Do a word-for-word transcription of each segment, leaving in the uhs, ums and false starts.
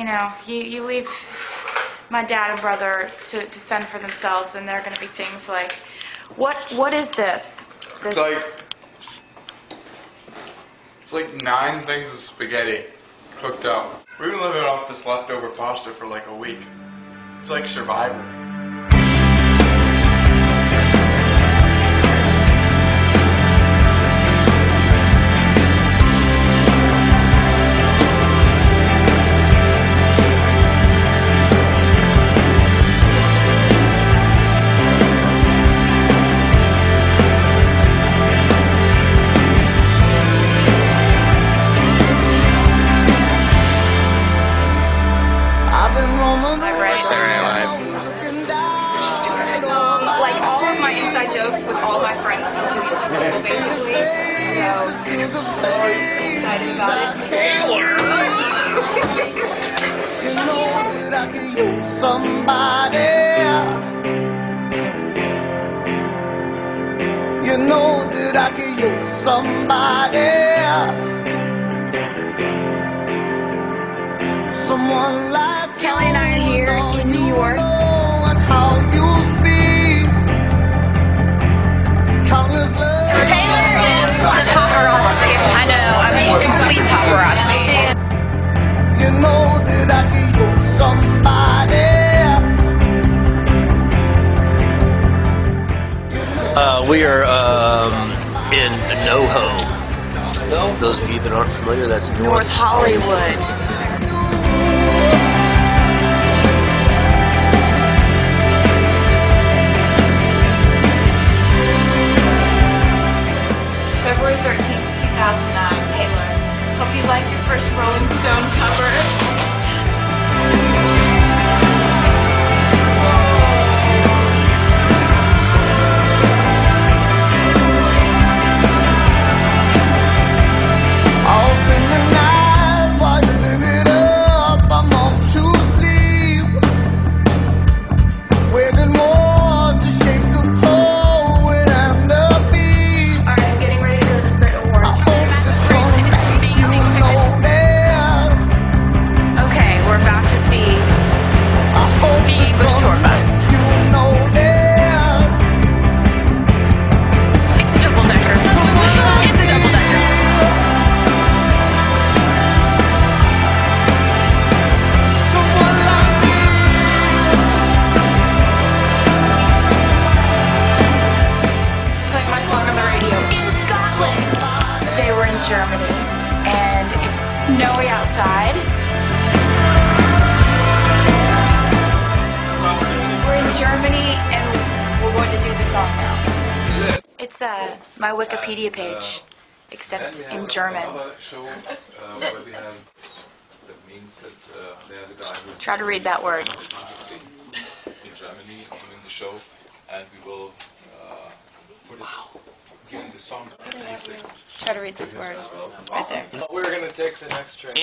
you know, you, you leave my dad and brother to, to fend for themselves, and there are going to be things like, what what is this? It's like, it's like nine things of spaghetti cooked up. We've been living off this leftover pasta for like a week. It's like Survivor. Like all of my inside jokes with all my friends include these two people basically. So I'm excited about it. Taylor! You know that I can use somebody. You know that I can use somebody. Someone like Kelly and I are here in New York. How you speak. Countless love. Taylor is the paparazzi. I know, I mean, complete paparazzi. You know that I can use somebody. Uh, we are um, in NoHo. Those of you that aren't familiar, that's North, North Hollywood. February thirteenth, two thousand nine, Taylor. Hope you like your first Rolling Stone cover. Germany, and it's snowy outside. We're in Germany, and we're going to do the song now. It's uh, my Wikipedia page, except in German. Try to read that word. In Germany, doing the show, and we will uh, put it. The song. Try to read this word right there. We're gonna take the next train.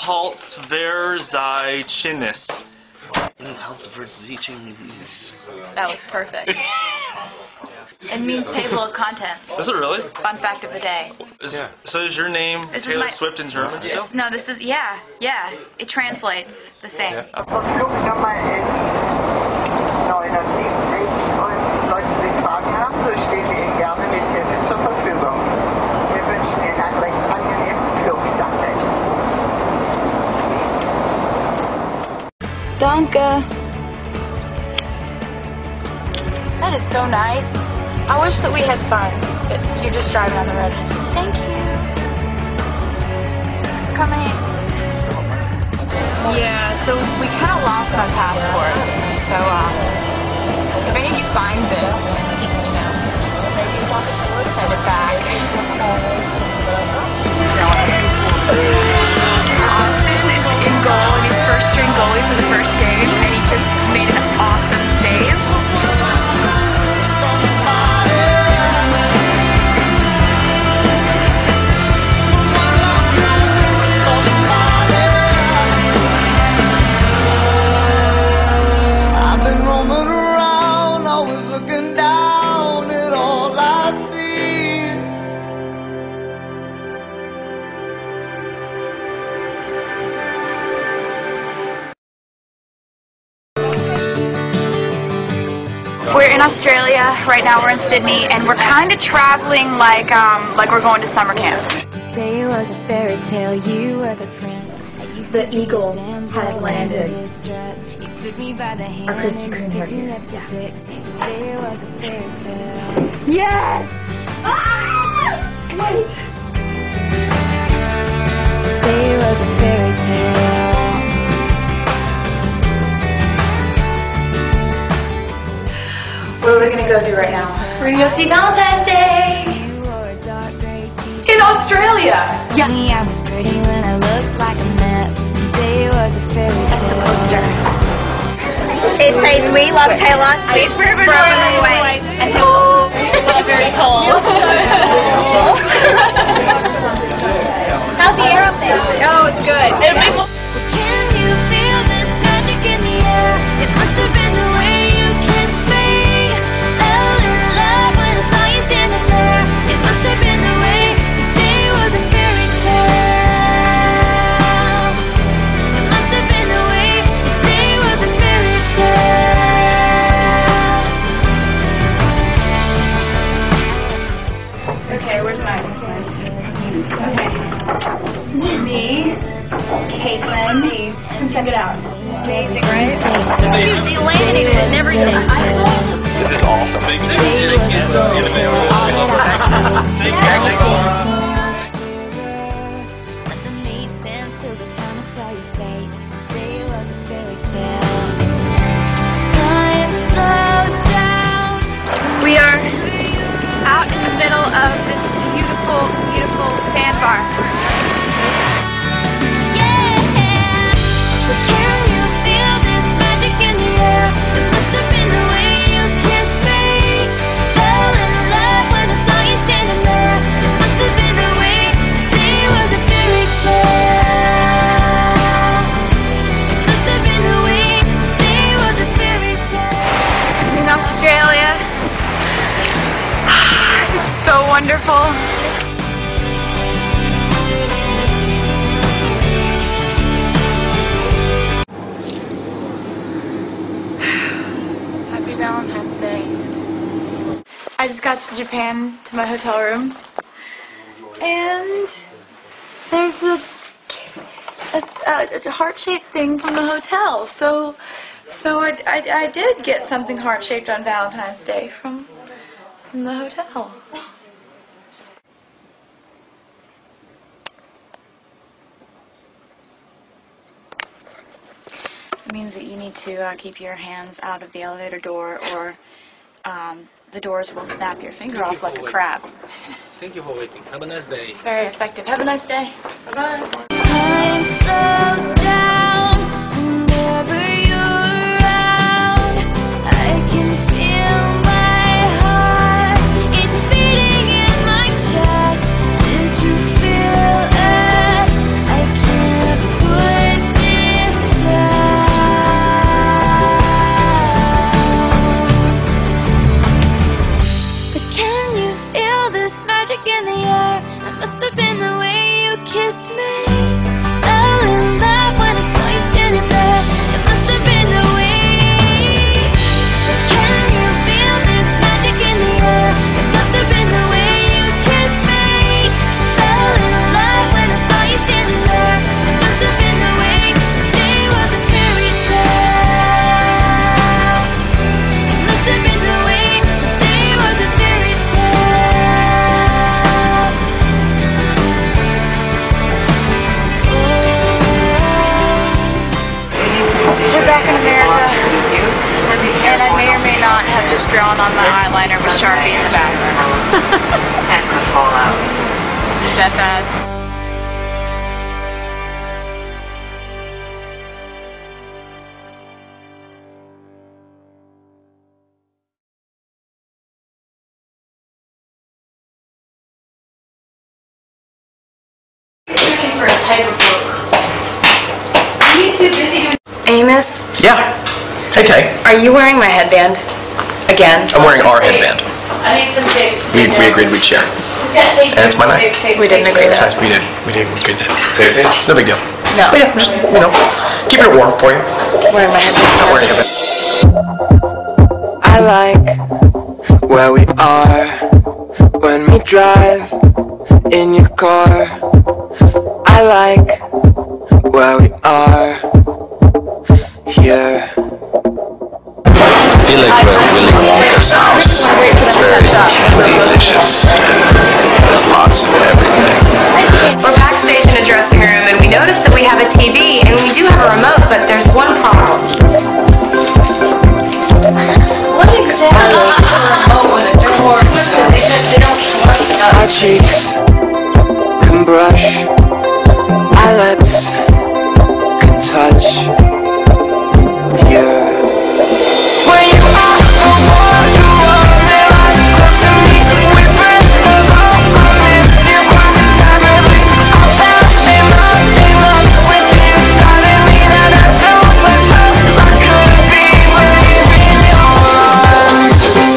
Inhaltsverzeichnis. Inhaltsverzeichnis. That was perfect. It means table of contents. Is it really? Fun fact of the day. Is, yeah. So is your name this Taylor my, Swift in German still? This, no, this is, yeah, yeah. It translates the same. Yeah. Flugnummer ist neunundsiebzig und Leute, die Fragen haben, so stehen wir Ihnen gerne mit Hilfe zur Verfügung. Wir wünschen Ihnen einen recht angenehmen Flug. Danke. Danke. That is so nice. I wish that we had signs that you're just driving on the road and it says, thank you. Thanks for coming. Yeah, so we kind of lost my passport. So, um, if any of you finds it, you know, just send it back. Austin is in goal and he's first string goalie for the first game, and he just made an awesome save. We're in Australia right now. We're in Sydney, and we're kind of traveling like um, like we're going to summer camp. Today was a fairy tale. You were the prince. The eagle had landed. You took me by the hand Our Krispy and Kreme picked right me here. up at Yeah. six. Today was a fairy tale. Yes! Ah! Wait! Today was a fairy tale. What are we gonna go do right now? We're gonna go see Valentine's Day You wore a dark gray t-shirt. In Australia. Yeah. I was pretty when I looked like a mess. Today was a fairy tale. That's the poster. It says we love Taylor Swift forever and always. And tall. Very tall. How's the air up there? Oh, it's good. Can you feel this magic in the air? It must have been the way you kissed me. Fell in love when I saw you standing there. It must have been the way today was a fairy tale. It must have been the way today was a fairy tale. Okay, where's mine? Okay. Me, Caitlin, come check it out. Amazing, right? Dude, they laminated it and everything. This is awesome. Big That made sense till the time I saw your face. Today was a fairy tale. Time slows down. We are out in the middle of this beautiful, beautiful sandbar. Can you feel this magic in the air? It must have been the way you kissed me. Fell in love when I saw you standing there. It must have been the way today was a fairy tale. It must have been the way today was a fairy tale. In Australia. It's so wonderful. Happy Valentine's Day. I just got to Japan to my hotel room, and there's a, a, a, a heart-shaped thing from the hotel. So, so I, I, I did get something heart-shaped on Valentine's Day from, from the hotel. It means that you need to uh, keep your hands out of the elevator door, or um, the doors will snap your finger off like a crab. Thank you for waiting. Have a nice day. It's very effective. Have a nice day. Bye-bye. Time slows down whenever you're around. I can feel my heart. It's beating in my chest. Did you feel it? I can't put this down. But can you feel this magic in the air? It must have been the way you kissed me. Fell in love when I saw you standing there. It must have been the way. Can you feel this magic in the air? It must have been the way you kissed me. Fell in love when I saw you standing there. It must have been the way. Today was a fairy tale. It must have been the way. Today was a fairy tale. We're back in America, and I may or may not have just drawn on my eyeliner with Sharpie in the bathroom. And the fallout. Is that bad? Looking for a type of book. Are you too busy doing? Amos, Yeah. Hey, Tay. are you wearing my headband again? I'm wearing our headband. I need some tape. We, we agreed we'd share. And it's my night. We didn't agree It's that. nice. We did. We did. We agreed that. It's no big deal. No. But yeah, just, you know, keeping it warm for you. Wearing my headband. Not wearing a headband. I I like where we are when we drive in your car. I like where we are here. I feel like we're at Willy Wonka's house. It's very delicious. There's lots of everything. We're backstage in a dressing room and we notice that we have a T V and we do have a remote, but there's one problem. What exactly is a remote with a door? They don't trust us. Our cheeks can brush, our lips can touch here. When you are the one who only lies close to me, we breathe the love, I miss you quite terribly. I fell in love, in love with you suddenly, that I so much love I could be waving your arms.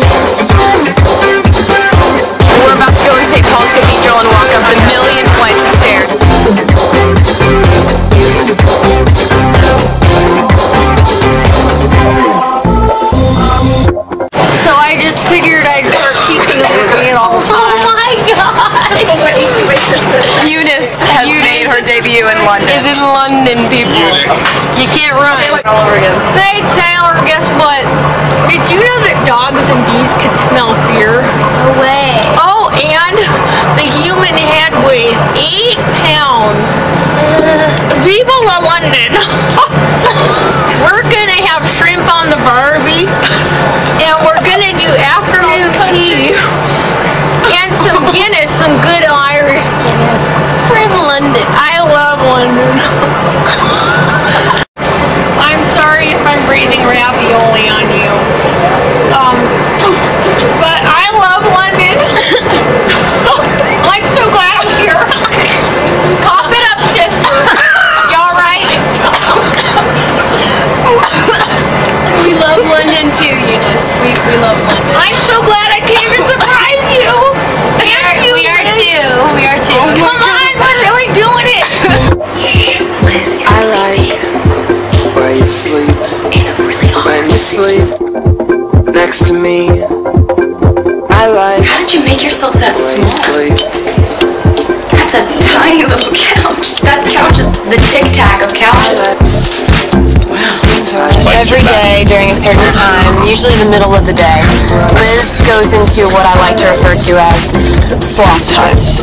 We're about to go to Saint Paul's Cathedral and walk up the million flights of stairs. So I just figured I'd start keeping it with me all the time. Oh my god! Eunice has Eunice made her debut in London. Is in London, people. You can't run. All over again. Hey Taylor, guess what? Did you know that dogs and bees can smell fear? No way. Oh, and the human head weighs eight pounds. People of London. We're gonna have shrimp on the Barbie, and we're gonna do afternoon tea, and some Guinness, some good Irish Guinness. We're in London. I love London. I'm sorry if I'm breathing ravioli on you. Um, but I love London. I'm so glad I'm here. Cough it up, sister. You all right? We love London too, Eunice. We, we love London. I'm so glad I came to surprise you. We are, you, we are Liz. too. We are too. Oh, come on, we're really doing it. Shh, Liz is I like where you sleep when you sleep next to me. I like How did you make yourself that where you small? sleep. That's a tiny little couch. That couch is the tic tac of couches. Every day during a certain time, usually the middle of the day, Liz goes into what I like to refer to as sloth touch.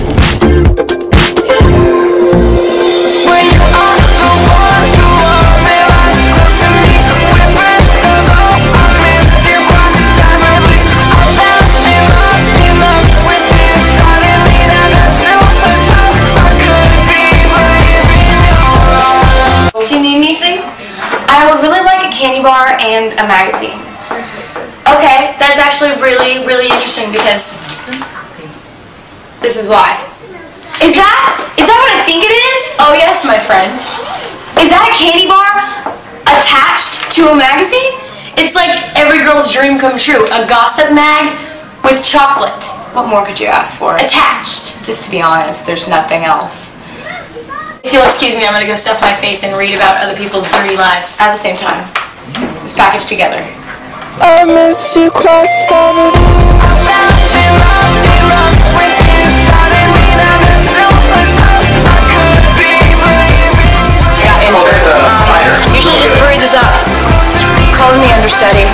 When you are the one who only lies close to me, we breathe the love, I miss you quite terribly. I fell in love, in love with you suddenly, that I so much love I could be waving your arms. Do you need anything? I would really like a candy bar and a magazine. Okay, that's actually really, really interesting because this is why. Is that, is that what I think it is? Oh yes, my friend. Is that a candy bar attached to a magazine? It's like every girl's dream come true. A gossip mag with chocolate. What more could you ask for? Attached. Just to be honest, there's nothing else. If you'll excuse me, I'm going to go stuff my face and read about other people's dirty lives at the same time. It's packaged together. I miss you quite terribly. I fell in love, in love with you suddenly, that I so much love I could be waving. I got injured. Usually just bruises up. Call him the understudy.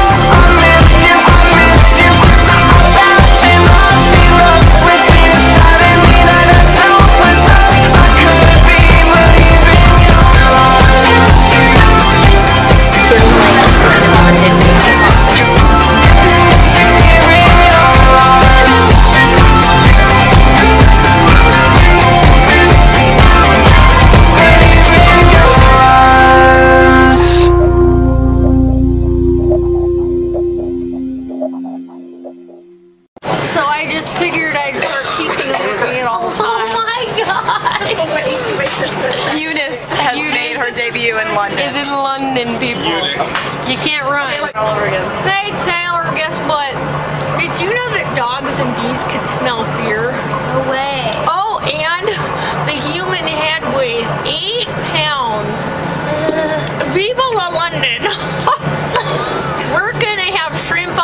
So I just figured I'd start keeping it with me all the time. Oh my god! Eunice has Eunice made her debut in London. Is in London, people. You can't run. All over again. Hey Taylor, guess what? Did you know that dogs and bees can smell fear? No way. Oh, and the human head weighs eight pounds. People of London. We're gonna have shrimp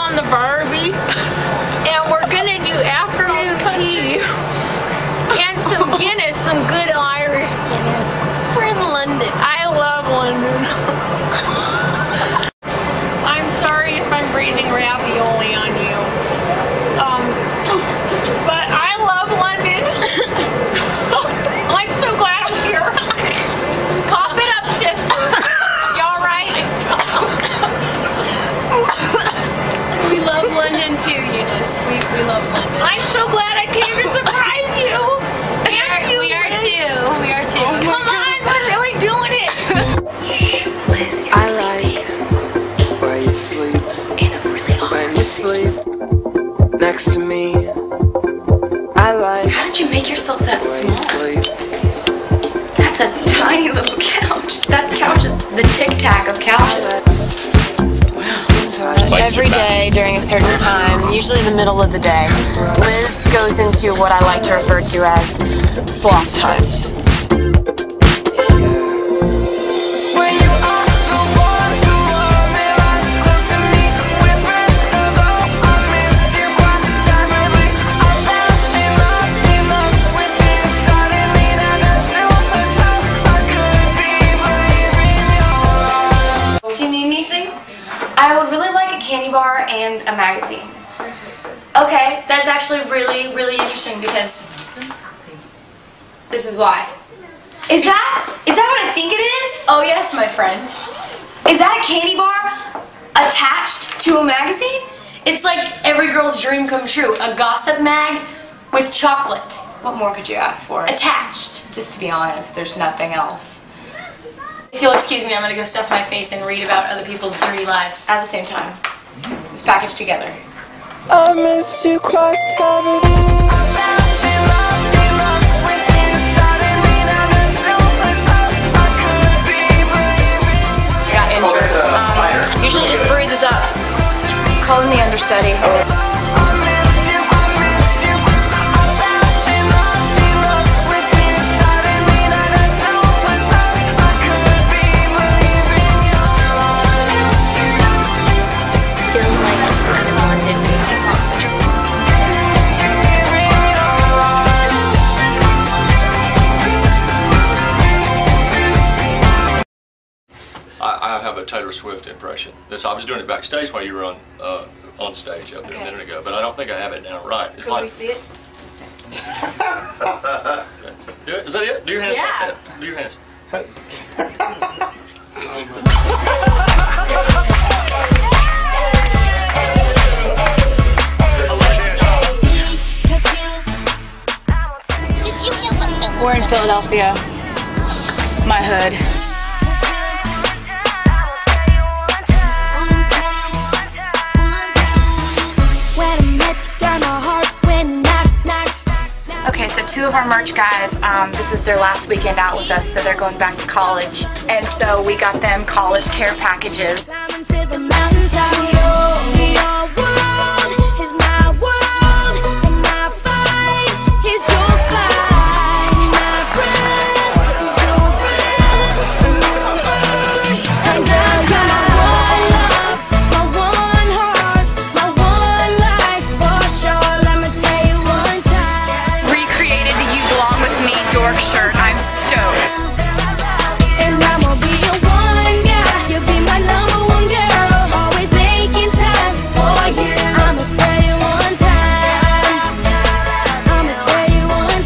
sleep next to me. I like. How did you make yourself that when you small? sleep. That's a tiny little couch. That couch is the tic tac of couches. Every day during a certain time, usually the middle of the day, Liz goes into what I like to refer to as sloth time. Do you need anything? I would really like a candy bar and a magazine. Okay, that's actually really, really interesting because this is why. Is that, is that what I think it is? Oh yes, my friend. Is that a candy bar attached to a magazine? It's like every girl's dream come true. A gossip mag with chocolate. What more could you ask for? Attached. Just to be honest, there's nothing else. If you'll excuse me, I'm gonna go stuff my face and read about other people's dirty lives. At the same time. It's packaged together. I miss you quite heavily. I got injured. Um, usually just bruises up. Call in the understudy. I have a Taylor Swift impression. This I was doing it backstage while you were on uh, on stage up there Okay. a minute ago, but I don't think I have it down right. It's Could like, we see it? do it. Is that it? Do your hands Yeah. like that. Do your hands. We're in Philadelphia. My hood. Okay, so two of our merch guys, um, this is their last weekend out with us, so they're going back to college. And so we got them college care packages. Recreated the You Belong With Me dork shirt. I'm stoked. And I'ma be your one guy. You'll be my number one girl. Always making time for you. I'ma tell you one time. I'ma tell you one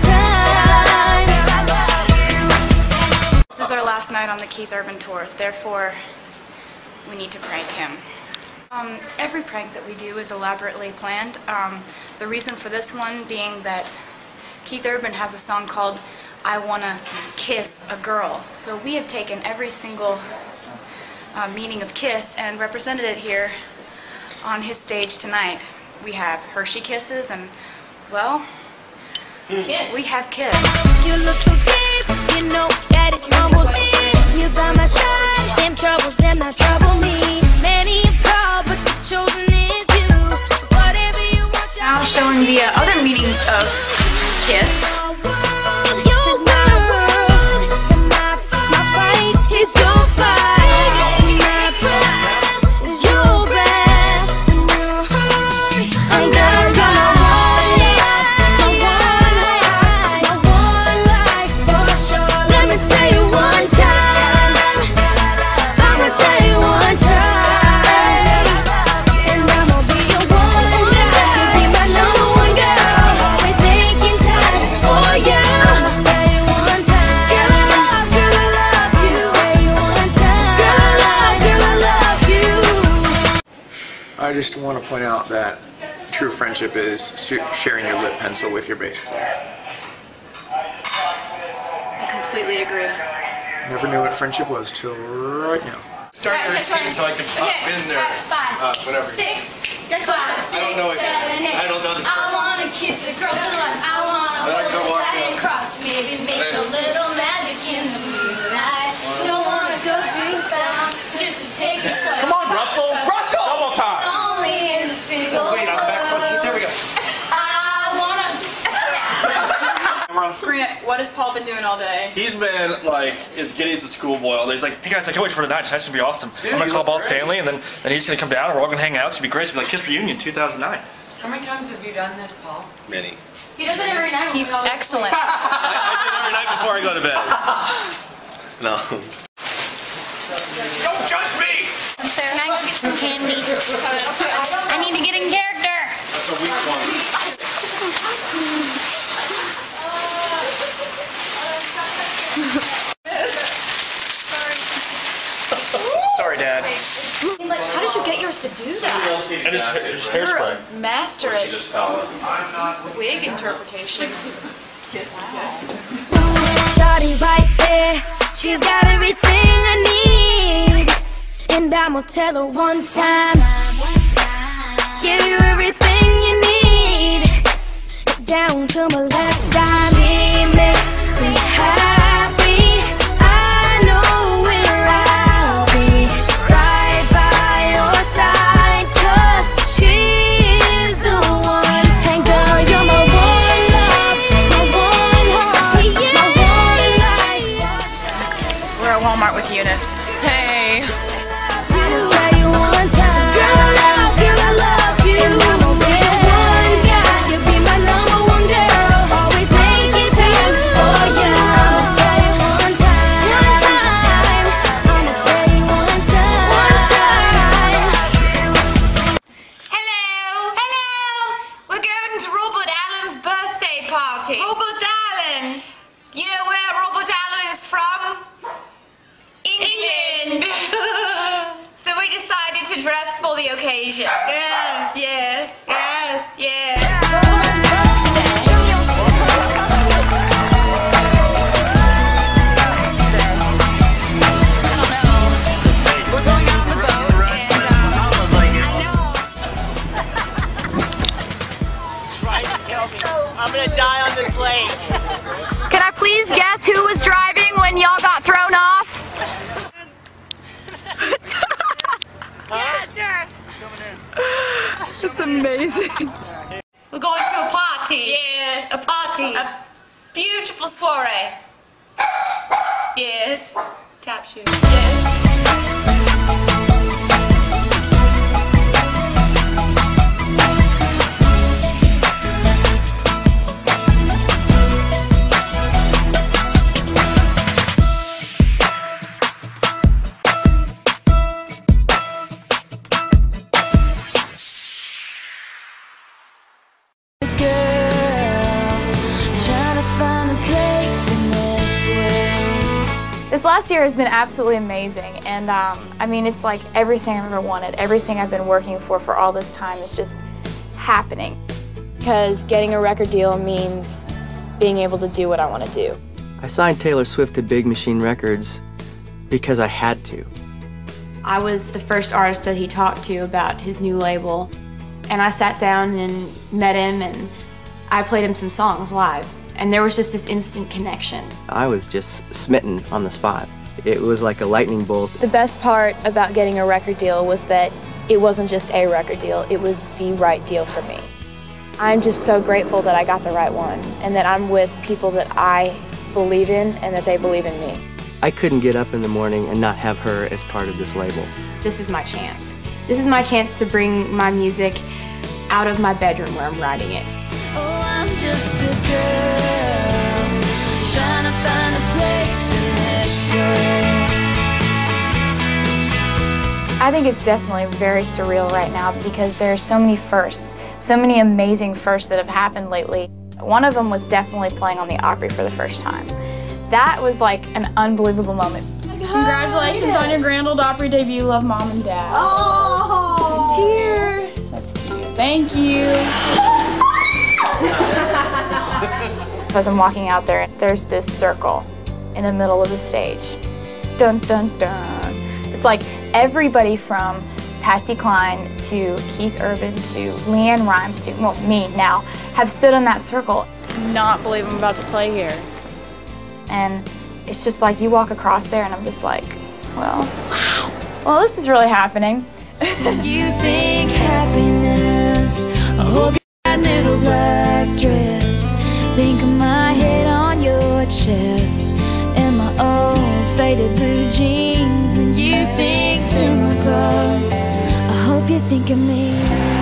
time. This is our last night on the Keith Urban tour, therefore we need to prank him. Um, every prank that we do is elaborately planned. Um, the reason for this one being that Keith Urban has a song called I Wanna Kiss a Girl. So we have taken every single uh, meaning of kiss and represented it here on his stage tonight. We have Hershey Kisses and, well, Kiss. we have Kiss. You look so deep, you know that it's almost me. You by my side, them troubles them not trouble me. Many have called, but the chosen is you. Whatever you want, Now showing the uh, other meanings of kiss. your world, and my fight, my fight is your fight. And my breath is your breath, and your heart. And I'm gonna want it, my one life, my one life for sure. Let me tell you one time, I'ma tell you one time, and I'ma be your one guy. You'll be my number one girl, always making time for you. I'ma tell you one time, girl I love, girl I love you. Tell you one time, girl I love, girl I love you. I just want to point out that true friendship is sharing your lip pencil with your bass player. I completely agree. Never knew what friendship was till right now. Start your routine so I can pop in there. Five, Uh, whatever. six, Five, six, I don't know it. seven, eight. I don't know this I part. wanna kiss a girl till I, I wanna I like hold to walk her tight and down. cross. Maybe make a little magic in the moonlight. Don't wanna go too fast, just to take a slow. Come on, Russell. Russell! Double time. Only in this big old Wait, I'm back. world. There we go. I wanna. Grant, what has Paul been doing all day? He's been like as giddy as a schoolboy all day. He's like, hey guys, I can't wait for tonight. Tonight's gonna be awesome. Dude, I'm gonna you call look Ball great. Stanley, and then then he's gonna come down, and we're all gonna hang out. It's gonna be great. It's gonna be like Kiss Reunion two thousand nine. How many times have you done this, Paul? Many. He does it every night. He's excellent. I do it every night before I go to bed. No. Don't judge me! Can I go get some candy? I need to get in character. That's a weak one. Sorry, Dad. How did you get yours to do that? I just, just You're hairspray. a master at Just power. wig interpretation. Shawty right there, she's got everything I need. And I'ma tell her one time, give you everything you need, down to my last dime. She makes me happy. I know where I'll be, right by your side, 'cause she's the one. And girl, you're my one love, my one heart, my one life. We're at Walmart with Eunice. Hey. I'ma tell you one time, girl, I love you, I love you. And I'ma be the one guy, you'll be my number one girl, always make it to you. Oh yeah, I'ma tell you one time, one time. I'ma tell you one time, one time. Hello. Hello. We're going to Robert Allen's birthday party. Robert Allen. You know where Robert Allen is from? England. So we decided to dress for the occasion. Yes. Yes. Yes. Yes. We're going out on the boat, and um, I'm gonna die on this lake. Can I please guess who was driving when y'all got thrown off? Yeah, sure. It's amazing. We're going to a party. yes. A party. A beautiful soiree. Yes. Tap shoes. Yes. This last year has been absolutely amazing, and um, I mean, it's like everything I've ever wanted, everything I've been working for for all this time is just happening. Because getting a record deal means being able to do what I want to do. I signed Taylor Swift to Big Machine Records because I had to. I was the first artist that he talked to about his new label, and I sat down and met him, and I played him some songs live, and there was just this instant connection. I was just smitten on the spot. It was like a lightning bolt. The best part about getting a record deal was that it wasn't just a record deal, it was the right deal for me. I'm just so grateful that I got the right one, and that I'm with people that I believe in and that they believe in me. I couldn't get up in the morning and not have her as part of this label. This is my chance. This is my chance to bring my music out of my bedroom where I'm writing it. Oh, I'm just a girl trying to find a place in this world. I think it's definitely very surreal right now because there are so many firsts, so many amazing firsts that have happened lately. One of them was definitely playing on the Opry for the first time. That was like an unbelievable moment. Congratulations on your Grand Old Opry debut. Love, Mom and Dad. Oh, here. That's cute. Thank you. As I'm walking out there, there's this circle in the middle of the stage. Dun, dun, dun. It's like everybody from Patsy Cline to Keith Urban to Leanne Rimes to, well, me now, have stood in that circle. Not believe I'm about to play here. And it's just like you walk across there and I'm just like, well, wow. Well, this is really happening. You think happiness, I hope you're that little black dress. Think of my head on your chest and my old faded blue jeans. When you think Tim McGraw, I hope you think of me.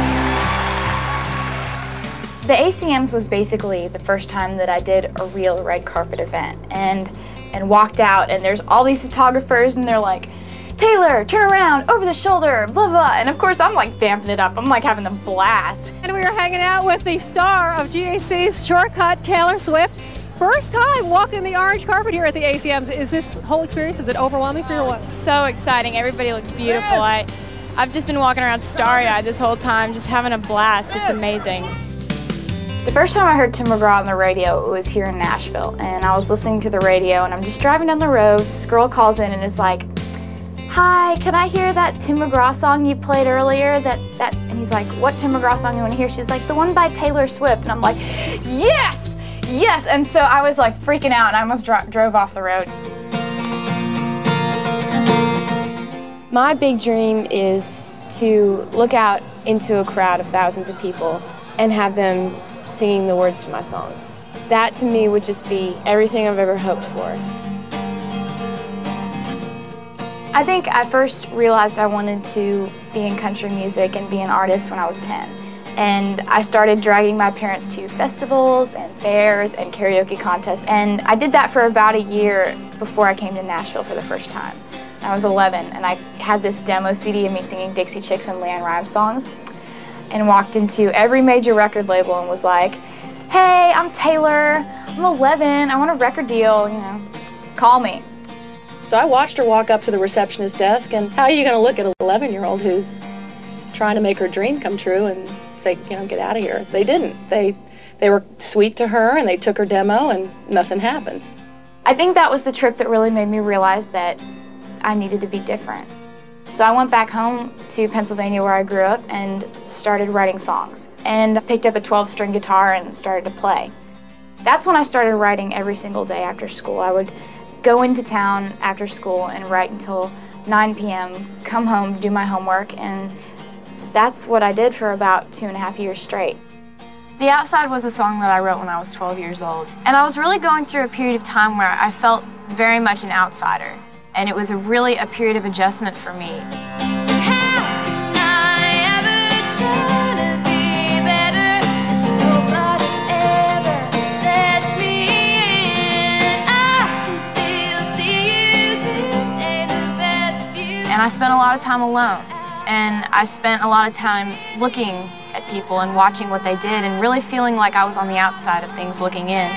The A C Ms was basically the first time that I did a real red carpet event and and walked out and there's all these photographers and they're like, Taylor, turn around, over the shoulder, blah, blah. And of course I'm like vamping it up. I'm like having a blast. And we are hanging out with the star of G A C's Shortcut, Taylor Swift. First time walking the orange carpet here at the A C Ms. Is this whole experience, is it overwhelming for you or what? So exciting. Everybody looks beautiful. I, I've just been walking around starry-eyed this whole time, just having a blast. It's amazing. The first time I heard Tim McGraw on the radio, it was here in Nashville, and I was listening to the radio, and I'm just driving down the road, this girl calls in and is like, hi, can I hear that Tim McGraw song you played earlier? That, that, and he's like, what Tim McGraw song you want to hear? She's like, the one by Taylor Swift, and I'm like, yes, yes, and so I was like freaking out, and I almost dro drove off the road. My big dream is to look out into a crowd of thousands of people and have them singing the words to my songs. That to me would just be everything I've ever hoped for. I think I first realized I wanted to be in country music and be an artist when I was ten. And I started dragging my parents to festivals and fairs and karaoke contests. And I did that for about a year before I came to Nashville for the first time. I was eleven and I had this demo C D of me singing Dixie Chicks and Leanne Rimes songs, and walked into every major record label and was like, hey, I'm Taylor, I'm eleven, I want a record deal, you know, call me. So I watched her walk up to the receptionist desk, and how are you going to look at an eleven-year-old who's trying to make her dream come true and say, you know, get out of here? They didn't. They, they were sweet to her, and they took her demo, and nothing happens. I think that was the trip that really made me realize that I needed to be different. So I went back home to Pennsylvania where I grew up and started writing songs. And I picked up a twelve string guitar and started to play. That's when I started writing every single day after school. I would go into town after school and write until nine p m, come home, do my homework, and that's what I did for about two and a half years straight. The Outside was a song that I wrote when I was twelve years old. And I was really going through a period of time where I felt very much an outsider. And it was a really a period of adjustment for me. And I spent a lot of time alone. And I spent a lot of time looking at people and watching what they did and really feeling like I was on the outside of things looking in.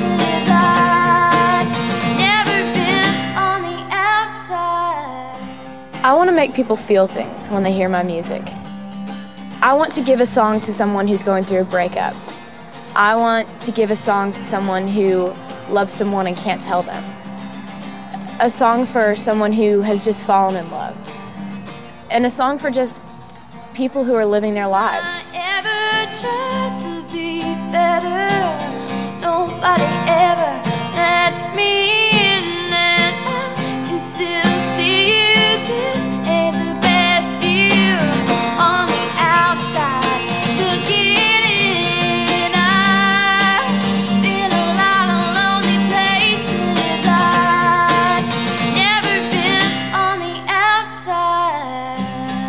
I want to make people feel things when they hear my music. I want to give a song to someone who's going through a breakup. I want to give a song to someone who loves someone and can't tell them. A song for someone who has just fallen in love. And a song for just people who are living their lives. Ever tried to be better? Nobody ever lets me in, and I can still see you. This ain't the best view on the outside. Looking in, I've been a lot of lonely places. I've never been on the outside.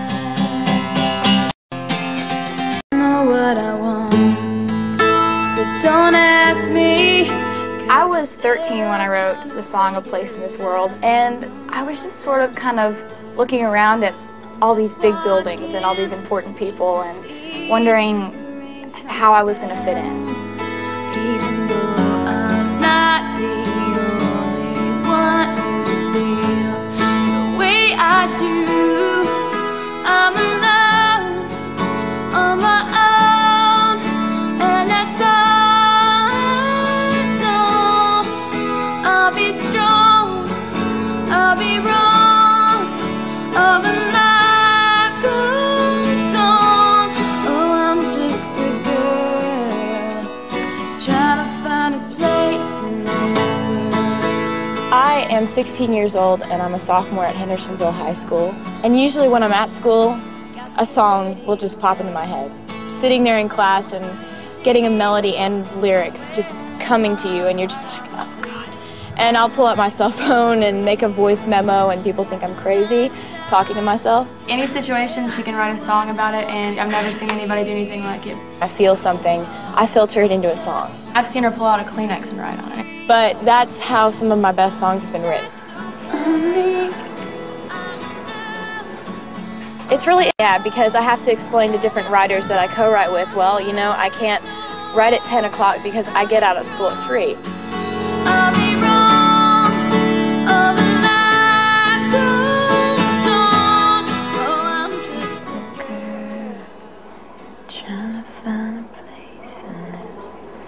I know what I want, so don't ask me. I was thirteen when I wrote the song A Place in This World, and I was just sort of kind of looking around at all these big buildings and all these important people and wondering how I was going to fit in. Even though I'm not the only one who feels the way I do, I'm alone on my own, and that's all. I'll be strong, I'll be wrong, I'll be not good. I'm sixteen years old and I'm a sophomore at Hendersonville High School. And usually when I'm at school, a song will just pop into my head. Sitting there in class and getting a melody and lyrics just coming to you and you're just like, oh God. And I'll pull out my cell phone and make a voice memo and people think I'm crazy talking to myself. Any situation, she can write a song about it, and I've never seen anybody do anything like it. I feel something, I filter it into a song. I've seen her pull out a Kleenex and write on it. But that's how some of my best songs have been written. It's really, yeah, because I have to explain to different writers that I co-write with, well, you know, I can't write at ten o'clock because I get out of school at three. I'll be wrong, all the light goes on. Oh, I'm just a girl trying to find a place in this.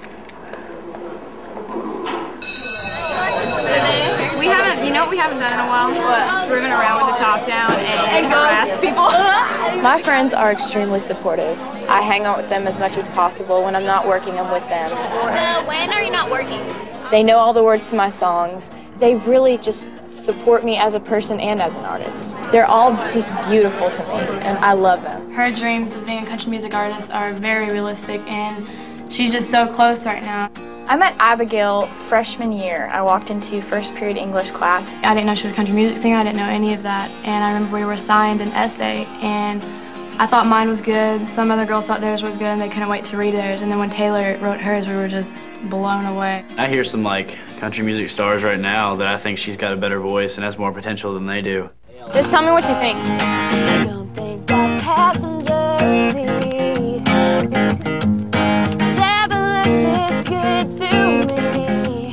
We haven't, you know what we haven't done in a while? What? Driven around with the top down and harassed people. My friends are extremely supportive. I hang out with them as much as possible. When I'm not working, I'm with them. So when are you not working? They know all the words to my songs. They really just support me as a person and as an artist. They're all just beautiful to me, and I love them. Her dreams of being a country music artist are very realistic, and she's just so close right now. I met Abigail freshman year. I walked into first period English class. I didn't know she was a country music singer. I didn't know any of that. And I remember we were assigned an essay, and I thought mine was good. Some other girls thought theirs was good, and they couldn't wait to read theirs. And then when Taylor wrote hers, we were just blown away. I hear some like country music stars right now that I think she's got a better voice and has more potential than they do. Just tell me what you think. Don't think that passenger seat has ever looked this good to me.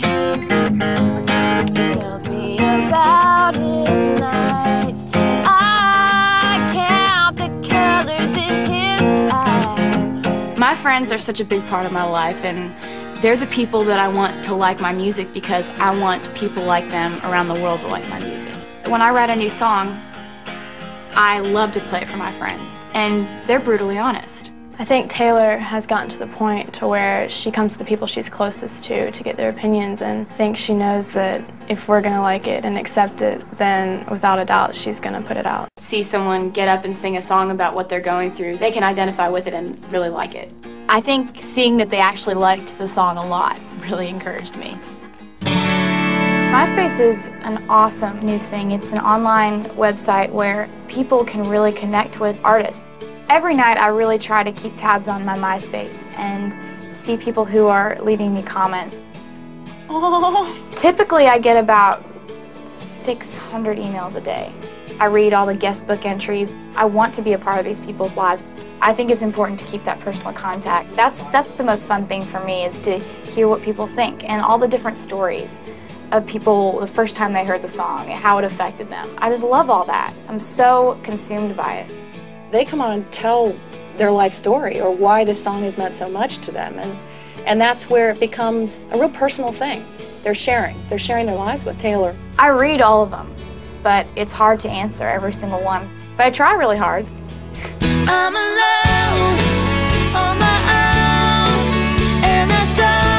He tells me about his nights, and I count the colors in his eyes. My friends are such a big part of my life, and they're the people that I want to like my music because I want people like them around the world to like my music. When I write a new song, I love to play it for my friends, and they're brutally honest. I think Taylor has gotten to the point to where she comes to the people she's closest to to get their opinions, and I think she knows that if we're going to like it and accept it, then without a doubt she's going to put it out. See someone get up and sing a song about what they're going through, they can identify with it and really like it. I think seeing that they actually liked the song a lot really encouraged me. MySpace is an awesome new thing. It's an online website where people can really connect with artists. Every night I really try to keep tabs on my MySpace and see people who are leaving me comments. Oh. Typically I get about six hundred emails a day. I read all the guest book entries. I want to be a part of these people's lives. I think it's important to keep that personal contact. That's, that's the most fun thing for me, is to hear what people think and all the different stories of people the first time they heard the song and how it affected them. I just love all that. I'm so consumed by it. They come on and tell their life story or why this song has meant so much to them, and and that's where it becomes a real personal thing. They're sharing. They're sharing their lives with Taylor. I read all of them, but it's hard to answer every single one. But I try really hard. I'm alone on my own, and that's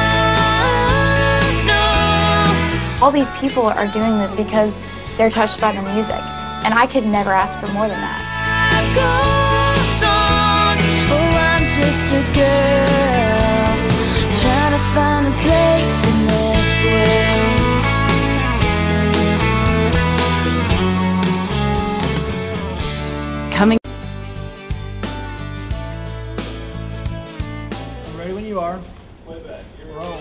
all I know. All these people are doing this because they're touched by the music, and I could never ask for more than that. Goes on. Oh, I'm just a girl trying to find a place in this world. Coming. Ready when you are. Way back. You're rolling.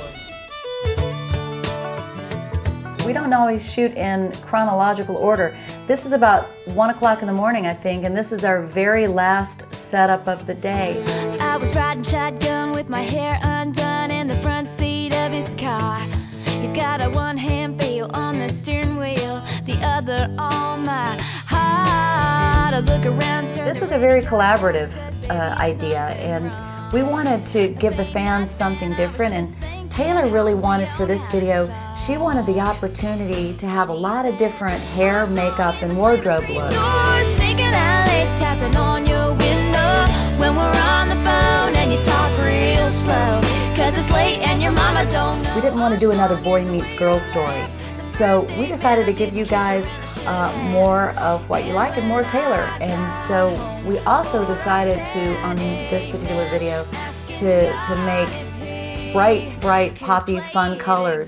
We don't always shoot in chronological order. This is about one o'clock in the morning, I think, and this is our very last setup of the day. I was riding shotgun with my hair undone in the front seat of his car. He's got a one-hand feel on the steering wheel, the other on my heart. I look around. This was a very collaborative uh, idea, and we wanted to give the fans something different, and Taylor really wanted for this video, she wanted the opportunity to have a lot of different hair, makeup, and wardrobe looks. Sneaking out late, tapping on your window when we're on the phone and you talk real slow, cause it's late and your mama don't know. We didn't want to do another boy meets girl story, So we decided to give you guys uh, more of what you like and more Taylor. And so we also decided to, on this particular video, to, to make bright, bright, poppy, fun colors.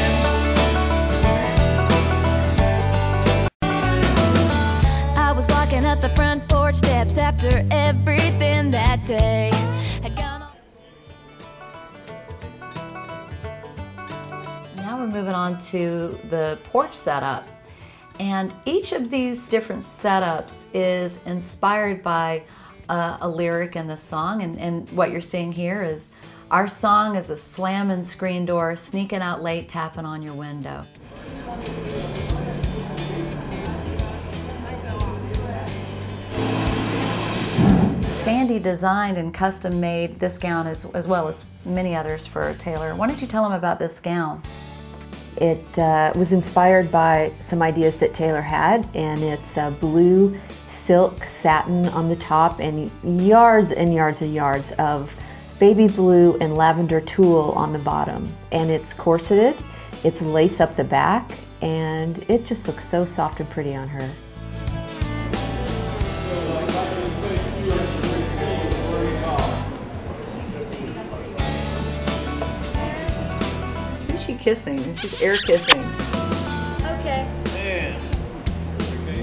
I was walking up the front porch steps after everything that day. Had gone on. Now we're moving on to the porch setup. And each of these different setups is inspired by uh, a lyric in the song. And, and what you're seeing here is our song is a slamming screen door, sneaking out late, tapping on your window. Sandy designed and custom made this gown as, as well as many others for Taylor. Why don't you tell them about this gown? It uh, was inspired by some ideas that Taylor had, and it's uh, blue silk satin on the top and yards and yards and yards of baby blue and lavender tulle on the bottom. And it's corseted, it's lace up the back, and it just looks so soft and pretty on her. Who's she kissing? She's air kissing. Okay. Yeah. Okay.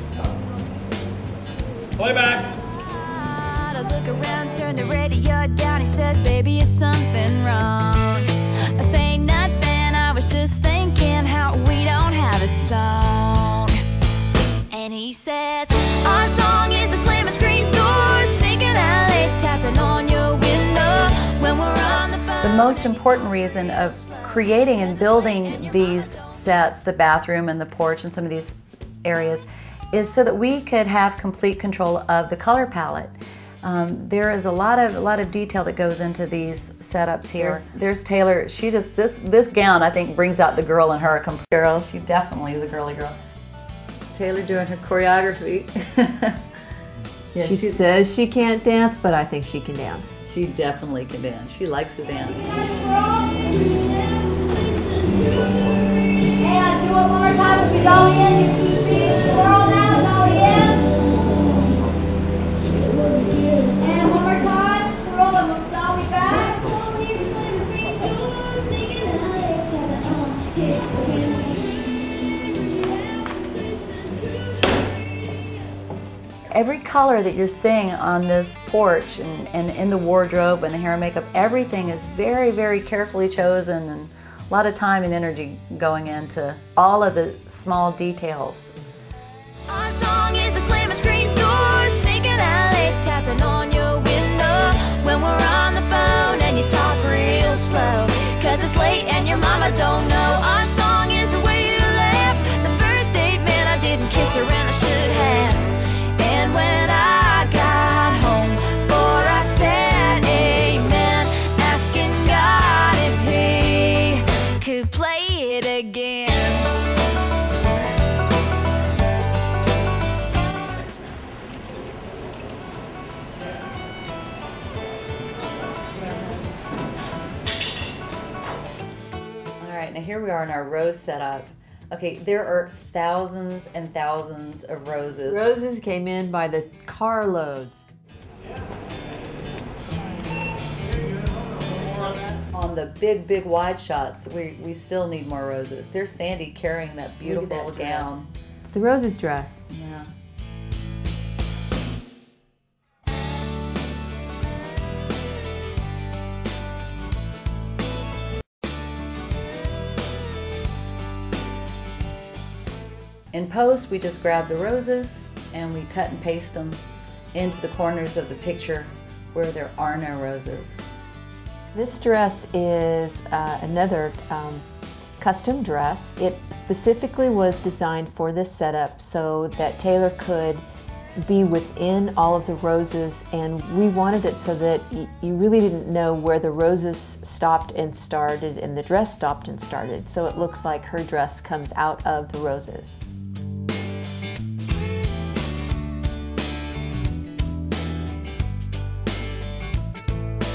Play back. I look around, turn the radio down. He says, baby, is something wrong? I say nothing, I was just thinking how we don't have a song. And he says, our song is a slam and scream door, sneaking out late, tapping on your window when we're on the phone. The most important reason of creating and building these sets, the bathroom and the porch and some of these areas, is so that we could have complete control of the color palette. Um, there is a lot of a lot of detail that goes into these setups here. There's, there's Taylor. She just this this gown I think brings out the girl in her. Girl, she definitely is a girly girl. Taylor doing her choreography. Yeah, she says she can't dance, but I think she can dance. She definitely can dance. She likes to dance. And do one more time with your dolly in. You keep seeing the swirl now, dolly in. And one more time, swirl and we'll dolly back. Every color that you're seeing on this porch and, and in the wardrobe and the hair and makeup, everything is very, very carefully chosen, and a lot of time and energy going into all of the small details. Our song is a slam and scream door, sneaking out late, tapping on your window when we're on the phone and you talk real slow, cause it's late and your mama don't know. Our song is the way you laugh. The first date, man, I didn't kiss her and I should have. And when I got home, for I said amen, asking God if he could play it again. All right, now here we are in our rose setup. Okay, there are thousands and thousands of roses. Roses came in by the carloads. On the big, big wide shots, we, we still need more roses. There's Sandy carrying that beautiful that gown. It's the Rose's dress. Yeah. In post, we just grab the roses and we cut and paste them into the corners of the picture where there are no roses. This dress is uh, another um, custom dress. It specifically was designed for this setup so that Taylor could be within all of the roses, and we wanted it so that y you really didn't know where the roses stopped and started and the dress stopped and started. So it looks like her dress comes out of the roses.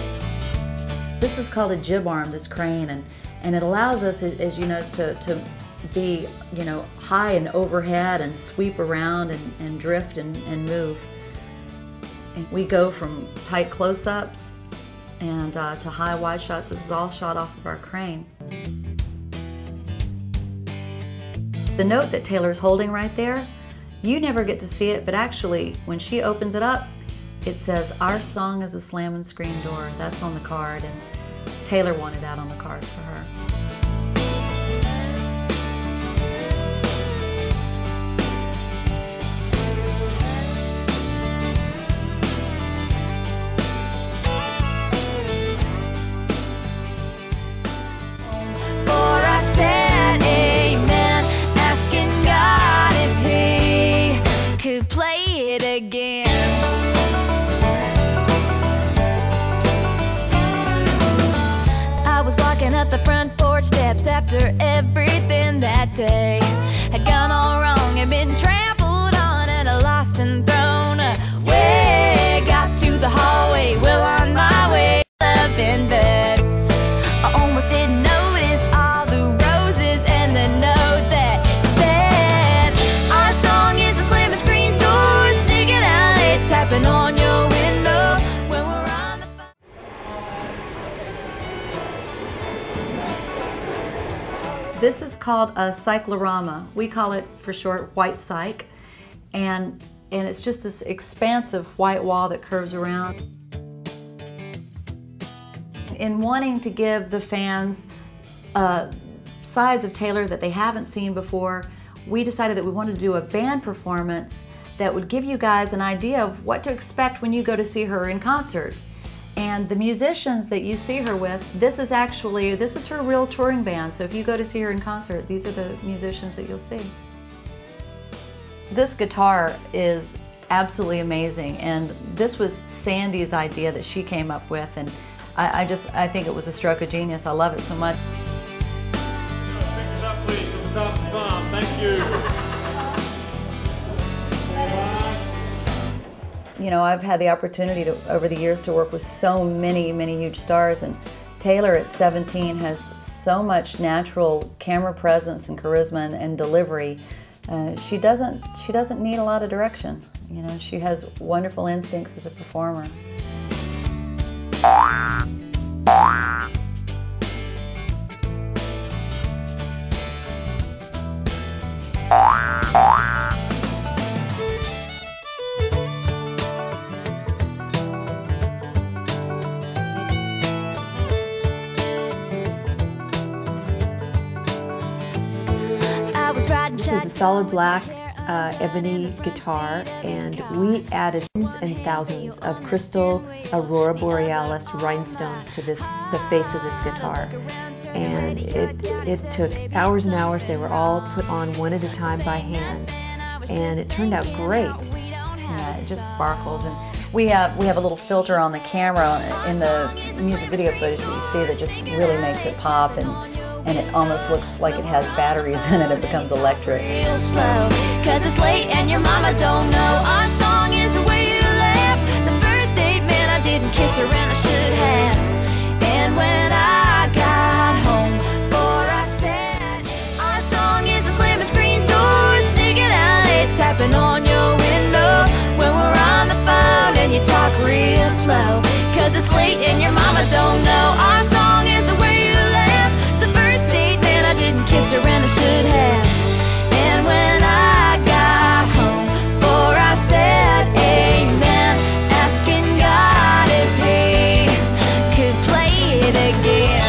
This is called a jib arm, this crane, and, and it allows us, as you notice, to, to be, you know, high and overhead and sweep around and, and drift and, and move. And we go from tight close-ups and uh, to high wide shots. This is all shot off of our crane. The note that Taylor's holding right there, you never get to see it, but actually when she opens it up, it says, "Our song is a slamming screen door." That's on the card, and Taylor wanted that on the card for her. Play it again. I was walking up the front porch steps after everything that day had gone all wrong and been trampled on and lost and thrown away. Got to the hallway, well on my way, love in bed. I almost didn't notice all the roses and the note that said, "Our song is a slamming screen door, sneaking out late, tapping on your window when we're on the phone." This is called a cyclorama. We call it for short white cyc, and and it's just this expansive white wall that curves around. In wanting to give the fans uh, sides of Taylor that they haven't seen before, we decided that we wanted to do a band performance that would give you guys an idea of what to expect when you go to see her in concert. And the musicians that you see her with, this is actually, this is her real touring band. So if you go to see her in concert, these are the musicians that you'll see. This guitar is absolutely amazing, and this was Sandy's idea that she came up with, and I, I just, I think it was a stroke of genius. I love it so much. Pick it up, please. Let's stop the song. Thank you. You know, I've had the opportunity to, over the years, to work with so many, many huge stars, and Taylor at seventeen has so much natural camera presence and charisma and, and delivery. Uh, she doesn't, she doesn't need a lot of direction. You know, she has wonderful instincts as a performer. This is a solid black uh, ebony guitar, and we added thousands and thousands of crystal aurora borealis rhinestones to this, the face of this guitar. And it, it took hours and hours. They were all put on one at a time by hand, and it turned out great. Yeah, it just sparkles. And we have we have a little filter on the camera in the music video footage that you see that just really makes it pop, and and it almost looks like it has batteries in it. It becomes electric. Real slow, 'cause it's late and your mama don't know. Our song is the way you laugh. The first date, man, I didn't kiss her and I should have. And when I got home, for I said, our song is a slamming screen door, sneaking out late, tapping on your window when we're on the phone and you talk real slow, 'cause it's late and your mama don't know. Our song is the way you laugh. The first date, man, I didn't kiss her and I should have. And when I got home, for I said amen, asking God if he could play it again.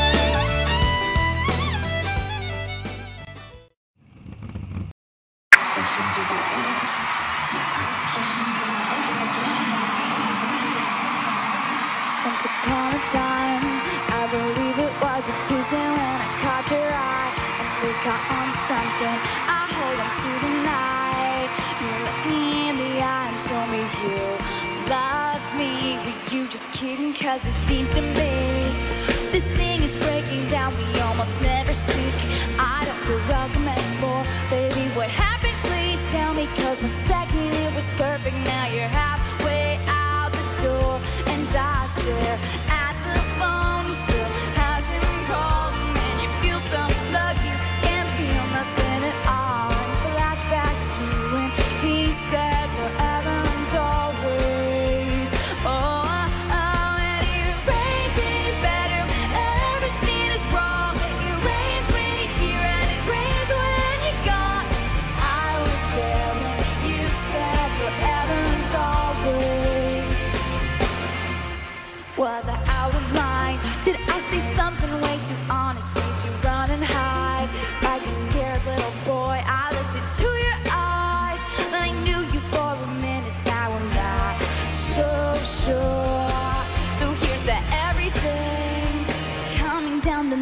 Once upon a time, I believe it was a Tuesday when I caught your eye, and we caught on to something. I hold on to the night. You looked me in the eye and told me you loved me. Were you just kidding? 'Cause it seems to me this thing is breaking down. We almost never speak. I don't feel welcome anymore. Baby, what happened? Please tell me. 'Cause one second it was perfect, now you're halfway out the door, and I stare at the phone. You still hasn't called, and you feel some love you can't feel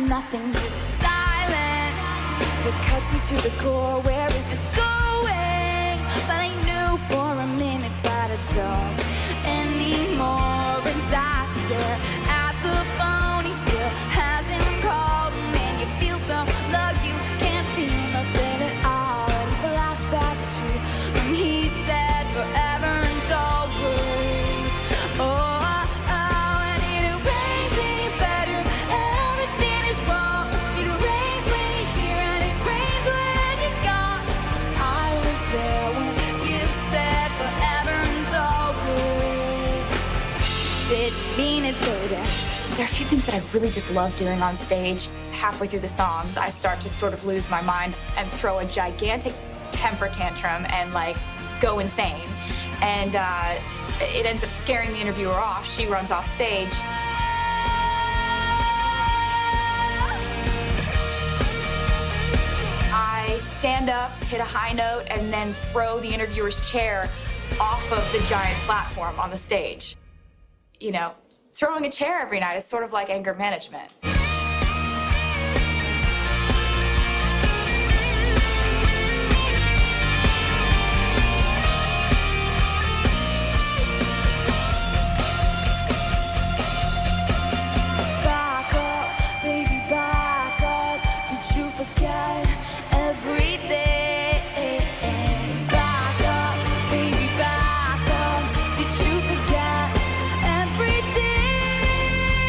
nothing, just a silence that cuts me to the core. Where is this going? But I knew for a minute, but I don't anymore. As I stare at the phone, he still hasn't called, and then you feel so low you can't feel nothing at all. And flashback to when he said forever and always. Oh, oh, oh, and it rains when you're better, everything is wrong. It rains when you're here, and it rains when you're gone. 'Cause I was there when you said forever and always. Did mean it, baby. There are a few things that I really just love doing on stage. Halfway through the song, I start to sort of lose my mind and throw a gigantic temper tantrum and like go insane. And uh, it ends up scaring the interviewer off. She runs off stage. I stand up, hit a high note, and then throw the interviewer's chair off of the giant platform on the stage. You know, throwing a chair every night is sort of like anger management. Back up, baby, back up. Did you forget everything? Back up, baby, back up. Did you forget everything?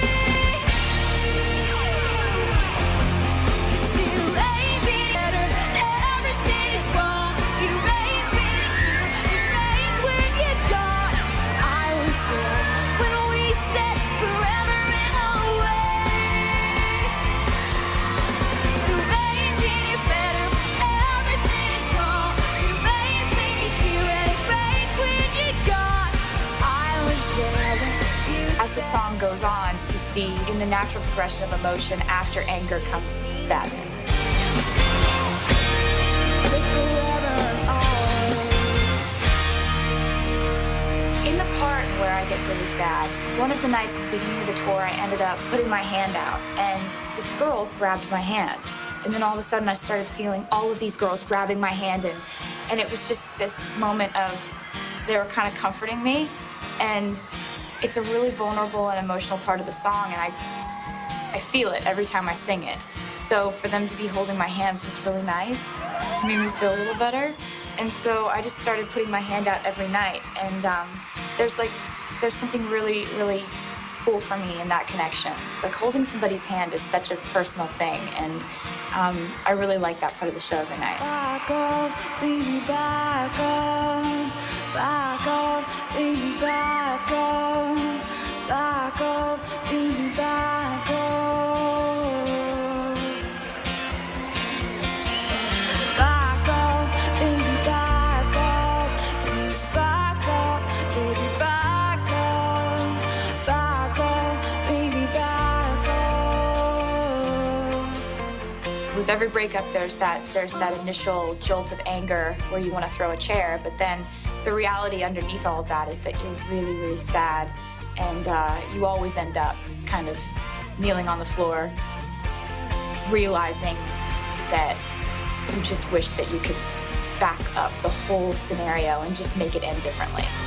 See, you raised me better, everything is wrong. You raised me, you raised when you're gone. I was there when we said forever and always. You raised me better, everything is wrong. You raised me here, and it rains when you're gone. I was there when you As the song goes on, you see in the natural progression of emotion, after anger comes sadness. said forever and always. In the part where I get really sad, one of the nights at the beginning of the tour, I ended up putting my hand out, and this girl grabbed my hand. And then all of a sudden, I started feeling all of these girls grabbing my hand, and, and it was just this moment of, they were kind of comforting me, and it's a really vulnerable and emotional part of the song, and I, I feel it every time I sing it. So for them to be holding my hands was really nice. It made me feel a little better. And so I just started putting my hand out every night, and um, there's like, there's something really, really cool for me in that connection. Like holding somebody's hand is such a personal thing, and um, I really like that part of the show every night. Back up, baby, back up. Back up, baby, back up. Back up, baby, back up. Back up, baby, back up. Please back up, baby, back up. Back up, baby, back up. With every breakup, there's that there's that initial jolt of anger where you want to throw a chair, but then the reality underneath all of that is that you're really, really sad, and uh, you always end up kind of kneeling on the floor, realizing that you just wish that you could back up the whole scenario and just make it end differently.